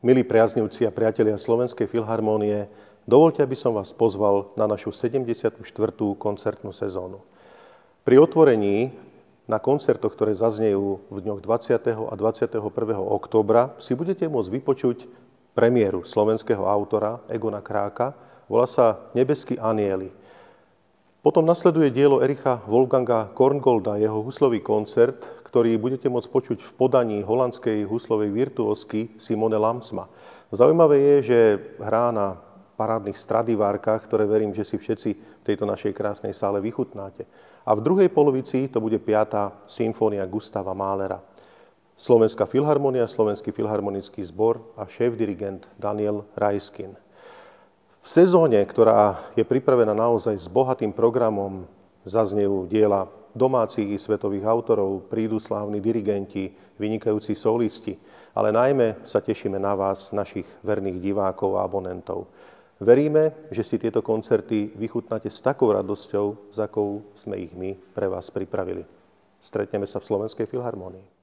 Milí priaznivci a priatelia Slovenskej filharmónie, dovoľte, aby som vás pozval na našu 74. koncertnú sezónu. Pri otvorení na koncertoch, ktoré zaznejú v dňoch 20. a 21. októbra, si budete môcť vypočuť premiéru slovenského autora Egona Kráka. Volá sa Nebeskí anjeli. Potom nasleduje dielo Ericha Wolfganga Korngolda, jeho huslový koncert, ktorý budete môcť počuť v podaní holandskej huslovej virtuózky Simone Lamsma. Zaujímavé je, že hrá na parádnych Stradivárkach, ktoré verím, že si všetci v tejto našej krásnej sále vychutnáte. A v druhej polovici to bude 5. symfónia Gustava Mahlera. Slovenská filharmónia, Slovenský filharmonický zbor a šéf-dirigent Daniel Rajskin. V sezóne, ktorá je pripravená naozaj s bohatým programom, zaznejú diela domácich i svetových autorov, prídu slávni dirigenti, vynikajúci solisti, ale najmä sa tešíme na vás, našich verných divákov a abonentov. Veríme, že si tieto koncerty vychutnáte s takou radosťou, s akou sme ich my pre vás pripravili. Stretneme sa v Slovenskej filharmónii.